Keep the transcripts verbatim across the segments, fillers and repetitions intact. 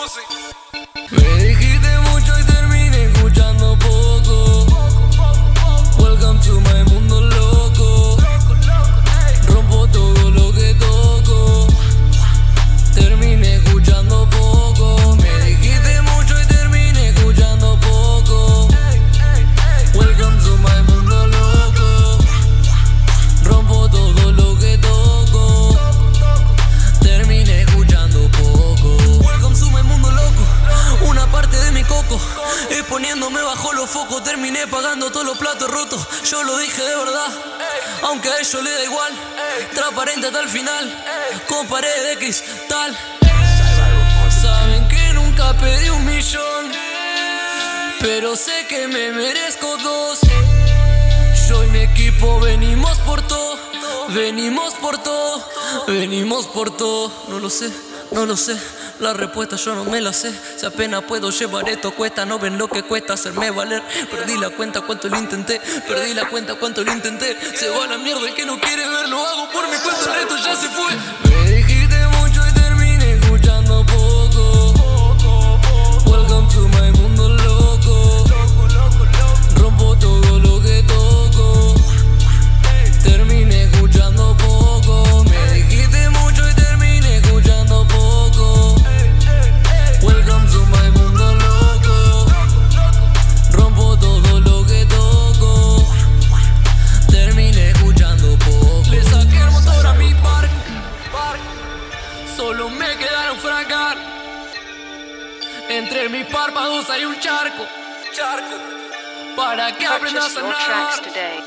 Pussy. Me dijiste mucho y terminé escuchando poco. Welcome to my mundo loco. Rompo todo lo que toco. Terminé escuchando poco. Me dijiste mucho y terminé escuchando poco. Welcome to my mundo loco. Rompo todo lo que toco. Terminé escuchando poco. Welcome to my mundo loco. Una parte de mi coco, exponiéndome bajo los focos. Terminé pagando todos los platos rotos. Yo lo dije de verdad, aunque a ellos le da igual. Transparente hasta el final, con pared de cristal. Saben que nunca pedí un millón, pero sé que me merezco dos. Yo y mi equipo venimos por todo. Venimos por todo, venimos por todo. No lo sé, no lo sé. La respuesta yo no me la sé. Si apenas puedo llevar esto cuesta. No ven lo que cuesta hacerme valer. Perdí la cuenta cuánto lo intenté. Perdí la cuenta cuánto lo intenté. Se va a la mierda el que no quiere ver. Lo hago por mi cuenta, el resto ya se fue. Me dijiste mucho y terminé escuchando poco. Welcome to my mundo loco. Rompo todo lo que toco. Terminé escuchando poco. Me dijiste mucho y terminé escuchando poco. Welcome to my mundo loco. Rompo todo lo que toco. Terminé escuchando poco. Le saqué el motor a mi barco. Solo me quedaron fracar. Entre mis párpados hay un charco. Charco. Para que aprendas a nadar.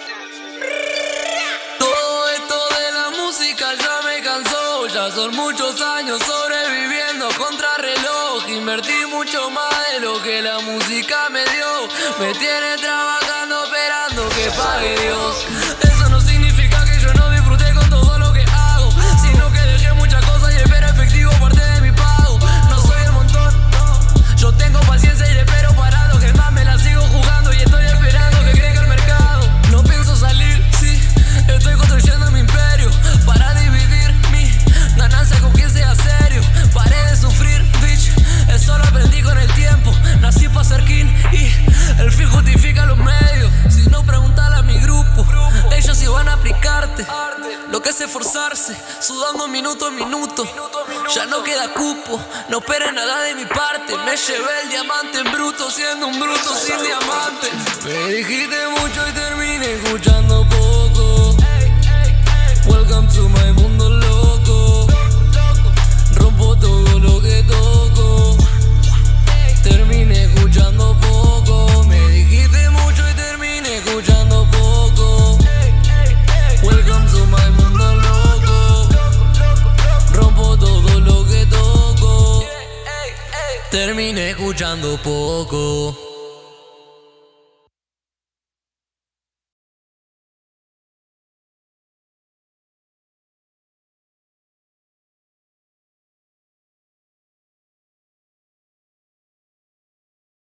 Todo esto de la música ya me cansó. Ya son muchos años sobreviviendo contra reloj. Invertí mucho más de lo que la música me dio. Me tiene trabajando esperando que pague Dios. Eso no significa que yo no disfruté con todo lo que hago, sino que dejé muchas cosas y espero efectivo parte de mi pago. No soy el montón, yo tengo paciencia y espero parado. Que más me la sigo jugando y estoy esperando que crezca el mercado. No pienso salir, sí, estoy construyendo mi imperio para dividir mi ganancia con quien sea serio. Paré de sufrir, bitch, eso lo aprendí con el tiempo. Nací para ser king y el fin justifica los medios. Si no, preguntale a mi grupo, ellos iban a aplicarte lo que es esforzarse, sudando minuto a minuto. Ya no queda cupo, no esperen nada de mi parte. Me llevé el diamante en bruto, siendo un bruto sin diamante. Me dijiste mucho y terminé escuchando poco. Welcome to my mundo loco. Rompo todo lo que toco. Terminé escuchando poco. Me dijiste mucho y terminé escuchando poco. Welcome to my mundo loco. Rompo todo lo que toco. Terminé escuchando poco.